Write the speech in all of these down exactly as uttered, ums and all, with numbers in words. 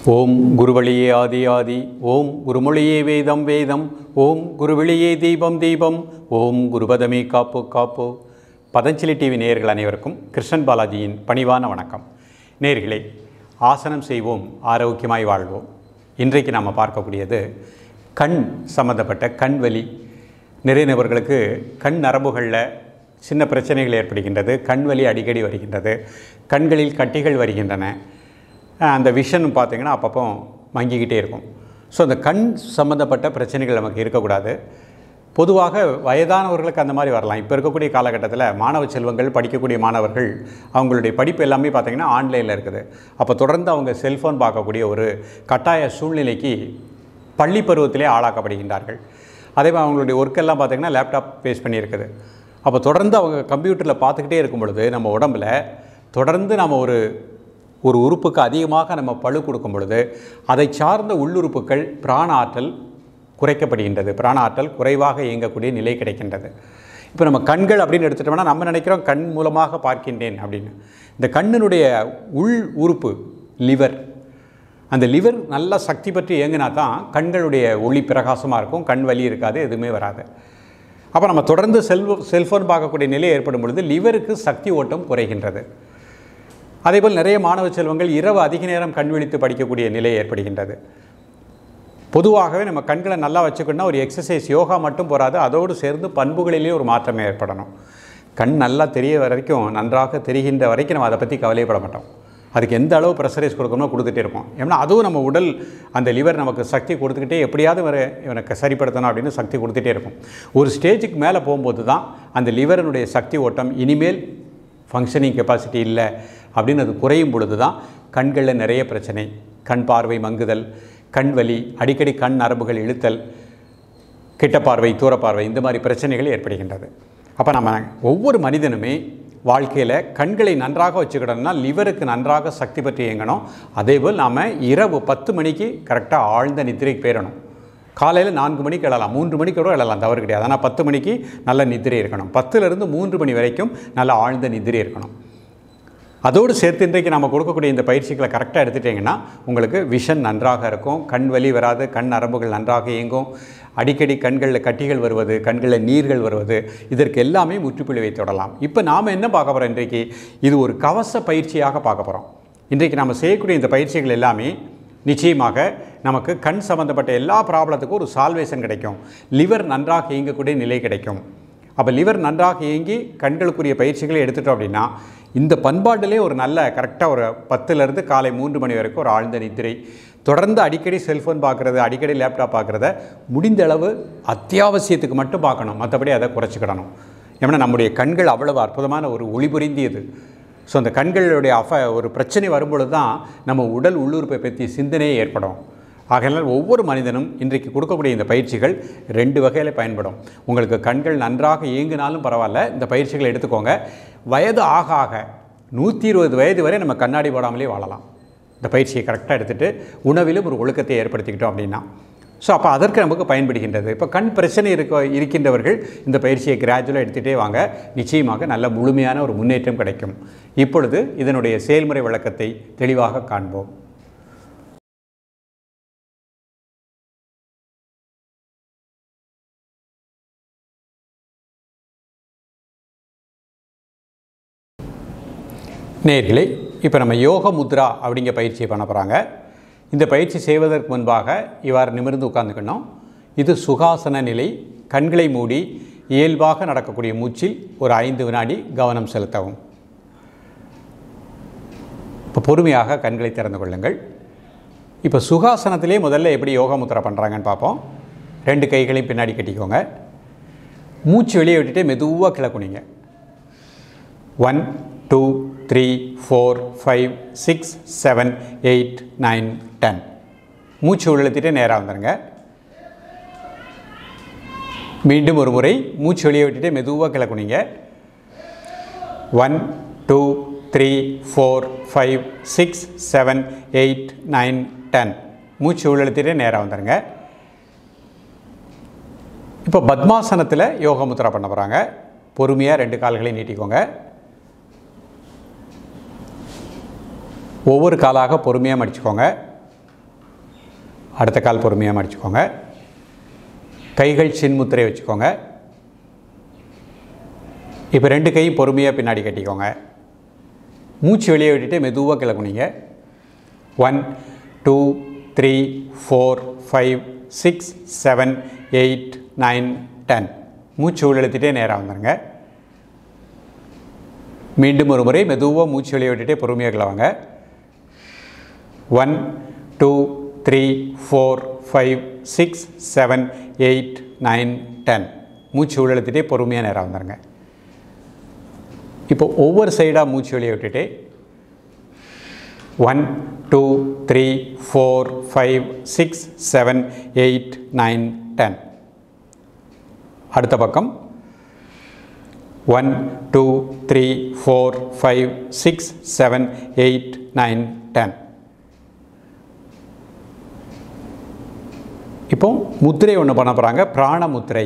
ஓம் குருவழியே ஆதி ஆதி, ஓம் குருமொழியே வேதம் வேதம், ஓம் குருவழியே தீபம் தீபம், ஓம் குருபதமே காப்பு காப்பு. பதஞ்சலி டிவி நேயர்கள் அனைவருக்கும் கிருஷ்ணன் பாலாஜியின் பணிவான வணக்கம். நேயர்களே, ஆசனம் செய்வோம், ஆரோக்கியமாய் வாழ்வோம். இன்றைக்கு நாம் பார்க்கக்கூடியது கண் சம்பந்தப்பட்ட கண் வலி. நிறைய நபர்களுக்கு கண் நரம்புகளில் சின்ன பிரச்சனைகள் ஏற்படுகின்றது, கண் வலி அடிக்கடி வருகின்றது, கண்களில் கட்டிகள் வருகின்றன, அந்த விஷன் பார்த்திங்கன்னா அப்பப்போ மங்கிக்கிட்டே இருக்கும். ஸோ அந்த கண் சம்மந்தப்பட்ட பிரச்சனைகள் நமக்கு இருக்கக்கூடாது. பொதுவாக வயதானவர்களுக்கு அந்த மாதிரி வரலாம். இப்போ இருக்கக்கூடிய காலகட்டத்தில் மாணவ செல்வங்கள், படிக்கக்கூடிய மாணவர்கள், அவங்களுடைய படிப்பு எல்லாமே பார்த்திங்கன்னா ஆன்லைனில் இருக்குது. அப்போ தொடர்ந்து அவங்க செல்ஃபோன் பார்க்கக்கூடிய ஒரு கட்டாய சூழ்நிலைக்கு பள்ளி பருவத்திலே ஆளாக்கப்படுகின்றார்கள். அதே மாதிரி அவங்களுடைய ஒர்க்கெல்லாம் பார்த்திங்கன்னா லேப்டாப் பேஸ் பண்ணியிருக்குது. அப்போ தொடர்ந்து அவங்க கம்ப்யூட்டரில் பார்த்துக்கிட்டே இருக்கும் பொழுது நம்ம உடம்பில் தொடர்ந்து நம்ம ஒரு ஒரு உறுப்புக்கு அதிகமாக நம்ம பளு கொடுக்கும் பொழுது அதை சார்ந்த உள்ளுறுப்புகள் பிராண ஆற்றல் குறைக்கப்படுகின்றது, பிராண ஆற்றல் குறைவாக இயங்கக்கூடிய நிலை கிடைக்கின்றது. இப்போ நம்ம கண்கள் அப்படின்னு எடுத்துட்டோம்னா நம்ம நினைக்கிறோம் கண் மூலமாக பார்க்கின்றேன் அப்படின்னு. இந்த கண்ணினுடைய உள் உறுப்பு லிவர், அந்த லிவர் நல்லா சக்தி பற்றி இயங்கினா தான் கண்களுடைய ஒளி பிரகாசமாக இருக்கும், கண் வலி இருக்காது, எதுவுமே வராது. அப்போ நம்ம தொடர்ந்து செல்வ செல்ஃபோன் பார்க்கக்கூடிய நிலை ஏற்படும் பொழுது லிவருக்கு சக்தி ஓட்டம் குறைகின்றது. அதேபோல் நிறைய மாணவ செல்வங்கள் இரவு அதிக நேரம் கண் விழித்து படிக்கக்கூடிய நிலை ஏற்படுகின்றது. பொதுவாகவே நம்ம கண்களை நல்லா வச்சுக்கணும்னா ஒரு எக்ஸசைஸ், யோகா மட்டும் போகாது, அதோடு சேர்ந்து பண்புகளிலேயே ஒரு மாற்றம் ஏற்படணும். கண் நல்லா தெரிய வரைக்கும், நன்றாக தெரிகின்ற வரைக்கும் நம்ம அதை பற்றி கவலைப்பட மாட்டோம். அதுக்கு எந்த அளவு ப்ரெஷரைஸ் கொடுக்கணுமோ கொடுத்துட்டே இருப்போம். ஏன்னா அதுவும் நம்ம உடல், அந்த லிவர் நமக்கு சக்தி கொடுத்துக்கிட்டே எப்படியாவது வர எனக்கு சரிப்படுத்தணும் அப்படின்னு சக்தி கொடுத்துட்டே இருக்கும். ஒரு ஸ்டேஜுக்கு மேலே போகும்போது தான் அந்த லிவரனுடைய சக்தி ஓட்டம் இனிமேல் ஃபங்க்ஷனிங் கெப்பாசிட்டி இல்லை அப்படின்னு அது குறையும் பொழுது தான் கண்களில் நிறைய பிரச்சனை, கண் பார்வை மங்குதல், கண் வலி, அடிக்கடி கண் நரம்புகள் இழுத்தல், கிட்ட பார்வை, தூர பார்வை, இந்த மாதிரி பிரச்சனைகள் ஏற்படுகின்றது. அப்போ நம்ம ஒவ்வொரு மனிதனுமே வாழ்க்கையில் கண்களை நன்றாக வச்சுக்கிட்டோம்னா லிவருக்கு நன்றாக சக்தி பற்றி இயங்கணும். அதேபோல் நாம் இரவு பத்து மணிக்கு கரெக்டாக ஆழ்ந்த நித்திரைக்கு போயிடணும். காலையில் நான்கு மணிக்கு எழலாம், மூன்று மணிக்கு கூட எழலாம், தவறு கிடையாது. ஆனால் பத்து மணிக்கு நல்ல நித்திரை இருக்கணும். பத்துலேருந்து மூன்று மணி வரைக்கும் நல்ல ஆழ்ந்த நித்திரை இருக்கணும். அதோடு சேர்த்து இன்றைக்கு நம்ம கொடுக்கக்கூடிய இந்த பயிற்சிகளை கரெக்டாக எடுத்துட்டிங்கன்னா உங்களுக்கு விஷன் நன்றாக இருக்கும், கண் வலி வராது, கண் நரம்புகள் நன்றாக இயங்கும், அடிக்கடி கண்களில் கட்டிகள் வருவது, கண்களில் நீர்கள் வருவது, இதற்கு எல்லாமே முற்றுப்புள்ளி வைத்து விடலாம். இப்போ நாம் என்ன பார்க்க போகிறோம் இன்றைக்கு, இது ஒரு கவச பயிற்சியாக பார்க்க போகிறோம். இன்றைக்கு நம்ம செய்யக்கூடிய இந்த பயிற்சிகள் எல்லாமே நிச்சயமாக நமக்கு கண் சம்மந்தப்பட்ட எல்லா ப்ராப்ளத்துக்கும் ஒரு சால்வேஷன் கிடைக்கும், லிவர் நன்றாக இயங்கக்கூடிய நிலை கிடைக்கும். அப்போ லிவர் நன்றாக இயங்கி கண்களுக்குரிய பயிற்சிகளை எடுத்துட்டோம் அப்படின்னா இந்த பண்பாட்டிலே ஒரு நல்ல கரெக்டாக ஒரு பத்துலேருந்து காலை மூன்று மணி வரைக்கும் ஒரு ஆழ்ந்த நித்திரை, தொடர்ந்து அடிக்கடி செல்ஃபோன் பார்க்குறது, அடிக்கடி லேப்டாப் பார்க்குறத முடிந்த அளவு அத்தியாவசியத்துக்கு மட்டும் பார்க்கணும், மற்றபடி அதை குறைச்சிக்கிடணும். ஏன்னா நம்முடைய கண்கள் அவ்வளவு அற்புதமான ஒரு ஒளிபுரிந்தியது. ஸோ அந்த கண்களுடைய அஃப ஒரு பிரச்சனை வரும்பொழுது தான் நம்ம உடல் உள்ளுறுப்பை பற்றி சிந்தனையே ஏற்படும். ஆகையால் ஒவ்வொரு மனிதனும் இன்றைக்கு கொடுக்கக்கூடிய இந்த பயிற்சிகள் ரெண்டு வகையில் பயன்படும். உங்களுக்கு கண்கள் நன்றாக இயங்கினாலும் பரவாயில்ல, இந்த பயிற்சிகளை எடுத்துக்கோங்க. வயது ஆக ஆக நூற்றி இருபது வயது வரை நம்ம கண்ணாடி போடாமலே வாழலாம். இந்த பயிற்சியை கரெக்டாக எடுத்துகிட்டு உணவிலும் ஒரு ஒழுக்கத்தை ஏற்படுத்திக்கிட்டோம் அப்படின்னா ஸோ அப்போ அதற்கு நமக்கு பயன்படுகின்றது. இப்போ கண் பிரச்சனை இருக்க இருக்கின்றவர்கள் இந்த பயிற்சியை கிராஜுவலாக எடுத்துகிட்டே வாங்க, நிச்சயமாக நல்ல முழுமையான ஒரு முன்னேற்றம் கிடைக்கும். இப்பொழுது இதனுடைய செயல்முறை விளக்கத்தை தெளிவாக காண்போம். நேயர்களே, இப்போ நம்ம யோக முத்ரா அப்படிங்கிற பயிற்சியை பண்ண போகிறாங்க. இந்த பயிற்சி செய்வதற்கு முன்பாக இவ்வாறு நிமிர்ந்து உட்கார்ந்துக்கணும். இது சுகாசன நிலை. கண்களை மூடி இயல்பாக நடக்கக்கூடிய மூச்சில் ஒரு ஐந்து வினாடி கவனம் செலுத்தவும். இப்போ பொறுமையாக கண்களை திறந்து கொள்ளுங்கள். இப்போ சுகாசனத்திலே முதல்ல எப்படி யோகா முத்ரா பண்ணுறாங்கன்னு பார்ப்போம். ரெண்டு கைகளையும் பின்னாடி கட்டிக்கோங்க. மூச்சு வெளியே விட்டுட்டு மெதுவாக கிளக்குனிங்க. One two three four five six seven eight nine ten. மூச்சு உள்ளத்திட்டு நேராக வந்துடுங்க. மீண்டும் ஒரு முறை மூச்சு வெளியே விட்டுட்டு மெதுவாக கிளக்குனிங்க. One two three four five six seven eight nine ten. மூச்சு உள்ளத்திட்டு நேராக வந்துடுங்க. இப்போ பத்மாசனத்தில் யோக முத்ரா பண்ண போகிறாங்க. பொறுமையாக ரெண்டு கால்களையும் நீட்டிக்கோங்க. ஒவ்வொரு காலாக பொறுமையாக மடிச்சுக்கோங்க. அடுத்த கால் பொறுமையாக மடிச்சுக்கோங்க. கைகள் சின்முத்திரை வச்சுக்கோங்க. இப்போ ரெண்டு கையும் பொறுமையாக பின்னாடி கட்டிக்கோங்க. மூச்சு வெளியே விட்டுட்டு மெதுவாக கிளக்குனீங்க. One two three four five six seven eight nine ten. மூச்சு உள்ளெழுத்துட்டே நேராக வந்துடுங்க. மீண்டும் ஒரு முறை மெதுவாக மூச்சு வெளியே விட்டுட்டே பொறுமையாக கிளவாங்க. One two three four five six seven eight nine ten. மூச்சு உள்ளெழுத்துட்டே பொறுமையாக நேராக வந்துடுங்க. இப்போ ஒவ்வொரு சைடாக மூச்சு வெளியே விட்டுட்டு one two three four five six seven eight nine ten. அடுத்த பக்கம் one two three four five six seven eight nine ten. இப்போ முத்திரை ஒன்று பண்ண போகிறாங்க, பிராண முத்திரை.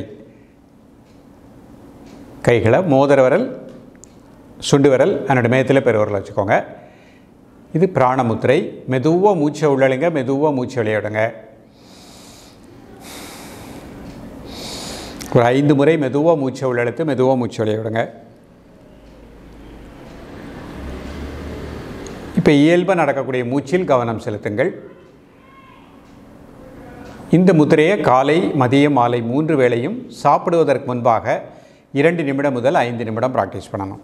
கைகளை மோதிர விரல், சுண்டு விரல், அதனோட மேத்தில் பெருவிரல் வச்சுக்கோங்க. இது பிராண முத்திரை. மெதுவாக மூச்சை உள்ளழுங்க, மெதுவாக மூச்சு வெளியிடுங்க. ஒரு ஐந்து முறை மெதுவாக மூச்சை உள்ளெழுத்து மெதுவாக மூச்சு வெளியிடுங்க. இப்போ இயல்பாக நடக்கக்கூடிய மூச்சில் கவனம் செலுத்துங்கள். இந்த முத்திரையை காலை மதியம் மாலை மூன்று வேளையும் சாப்பிடுவதற்கு முன்பாக இரண்டு நிமிடம் முதல் ஐந்து நிமிடம் ப்ராக்டிஸ் பண்ணணும்.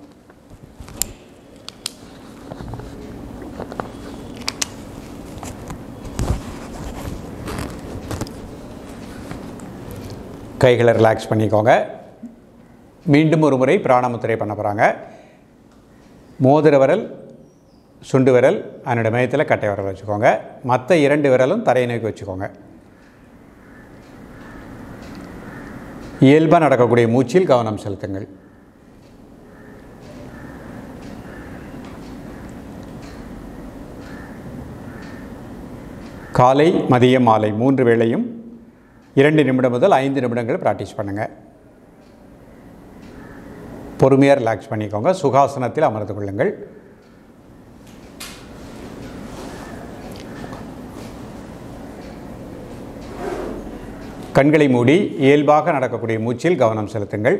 கைகளை ரிலாக்ஸ் பண்ணிக்கோங்க. மீண்டும் ஒரு முறை பிராணமுத்திரை பண்ண போகிறாங்க. மோதிர விரல், சுண்டு விரல், அதனோட மையத்தில் கட்டை விரல் வச்சுக்கோங்க. மற்ற இரண்டு விரலும் தரையை நோக்கி வச்சுக்கோங்க. இயல்பாக நடக்கக்கூடிய மூச்சில் கவனம் செலுத்துங்கள். காலை மதியம் மாலை மூன்று வேளையும் இரண்டு நிமிடம் முதல் ஐந்து நிமிடங்கள் ப்ராக்டிஸ் பண்ணுங்கள். பொறுமையாக ரிலாக்ஸ் பண்ணிக்கோங்க. சுகாசனத்தில் அமர்ந்து கொள்ளுங்கள். கண்களை மூடி இயல்பாக நடக்கக்கூடிய மூச்சில் கவனம் செலுத்துங்கள்.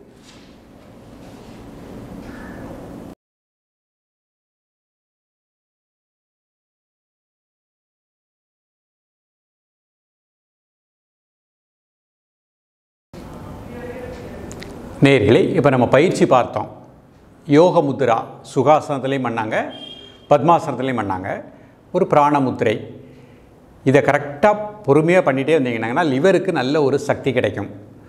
நேயர்களே, இப்போ நம்ம பயிற்சி பார்த்தோம். யோக முத்ரா சுகாசனத்துலேயும் பண்ணாங்க, பத்மாசனத்துலேயும் பண்ணாங்க. ஒரு பிராண முத்திரை. இதை கரெக்டாக பொறுமையாக பண்ணிகிட்டே வந்தீங்கன்னா லிவருக்கு நல்ல ஒரு சக்தி கிடைக்கும்.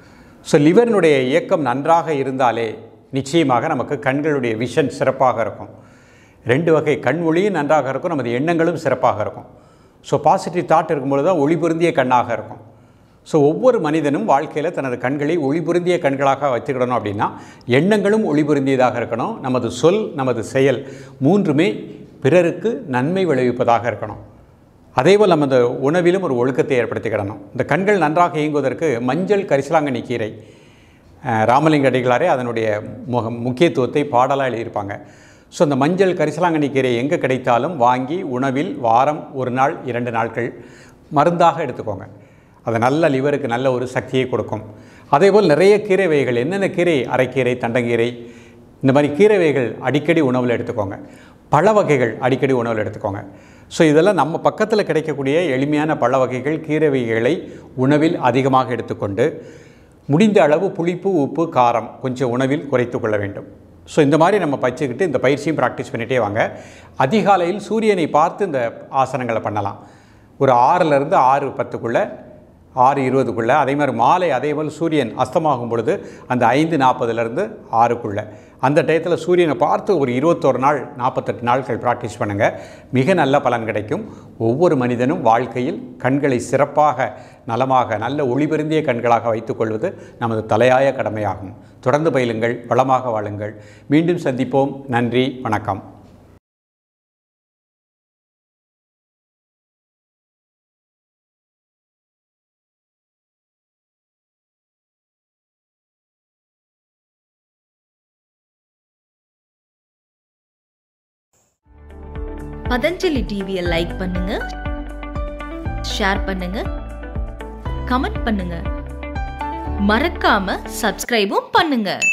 ஸோ லிவரினுடைய இயக்கம் நன்றாக இருந்தாலே நிச்சயமாக நமக்கு கண்களுடைய விஷன் சிறப்பாக இருக்கும். ரெண்டு வகை கண் ஒளியும் நன்றாக இருக்கும், நமது எண்ணங்களும் சிறப்பாக இருக்கும். ஸோ பாசிட்டிவ் தாட் இருக்கும்பொழுது தான் ஒளி பொருந்திய கண்ணாக இருக்கும். ஸோ ஒவ்வொரு மனிதனும் வாழ்க்கையில் தனது கண்களை ஒளி பொருந்திய கண்களாக வச்சுக்கிடணும். அப்படின்னா எண்ணங்களும் ஒளி பொருந்தியதாக இருக்கணும். நமது சொல், நமது செயல் மூன்றுமே பிறருக்கு நன்மை விளைவிப்பதாக இருக்கணும். அதேபோல் நமது உணவிலும் ஒரு ஒழுக்கத்தை ஏற்படுத்திக்கிடணும். இந்த கண்கள் நன்றாக இயங்குவதற்கு மஞ்சள் கரிசலாங்கண்ணி கீரை, ராமலிங்க அடிகளாரே அதனுடைய முக முக்கியத்துவத்தை பாடலாக எழுதியிருப்பாங்க. ஸோ அந்த மஞ்சள் கரிசலாங்கண்ணி கீரை எங்கே கிடைத்தாலும் வாங்கி உணவில் வாரம் ஒரு நாள் இரண்டு நாட்கள் மருந்தாக எடுத்துக்கோங்க. அது நல்ல லிவருக்கு நல்ல ஒரு சக்தியை கொடுக்கும். அதேபோல் நிறைய கீரை வகைகள், என்னென்ன கீரை, அரைக்கீரை, தண்டங்கீரை, இந்த மாதிரி கீரை வகைகள் அடிக்கடி உணவில் எடுத்துக்கோங்க. பழ வகைகள் அடிக்கடி உணவில் எடுத்துக்கோங்க. ஸோ இதெல்லாம் நம்ம பக்கத்தில் கிடைக்கக்கூடிய எளிமையான பழ வகைகள், கீரை வகைகளை உணவில் அதிகமாக எடுத்துக்கொண்டு முடிந்த அளவு புளிப்பு, உப்பு, காரம் கொஞ்சம் உணவில் குறைத்து கொள்ள வேண்டும். ஸோ இந்த மாதிரி நம்ம பயிற்சிக்கிட்டு இந்த பயிற்சியும் ப்ராக்டிஸ் பண்ணிகிட்டே வாங்க. அதிகாலையில் சூரியனை பார்த்து இந்த ஆசனங்களை பண்ணலாம். ஒரு ஆறிலிருந்து ஆறு பத்துக்குள்ளே, ஆறு இருபதுக்குள்ளே. அதே மாதிரி மாலை அதேபோல் சூரியன் அஸ்தமாகும் பொழுது அந்த ஐந்து நாற்பதுலேருந்து ஆறுக்குள்ளே, அந்த டயத்தில் சூரியனை பார்த்து ஒரு இருபத்தொரு நாள் நாற்பத்தெட்டு நாட்கள் ப்ராக்டிஸ் பண்ணுங்கள். மிக நல்ல பலன் கிடைக்கும். ஒவ்வொரு மனிதனும் வாழ்க்கையில் கண்களை சிறப்பாக, நலமாக, நல்ல ஒளிபெருந்திய கண்களாக வைத்துக்கொள்வது நமது தலையாய கடமையாகும். தொடர்ந்து பயிலுங்கள், வளமாக வாழுங்கள். மீண்டும் சந்திப்போம். நன்றி, வணக்கம். பதஞ்சலி டிவியை லைக் பண்ணுங்க, ஷேர் பண்ணுங்க, கமெண்ட் பண்ணுங்க, மறக்காம சப்ஸ்கிரைபும் பண்ணுங்க.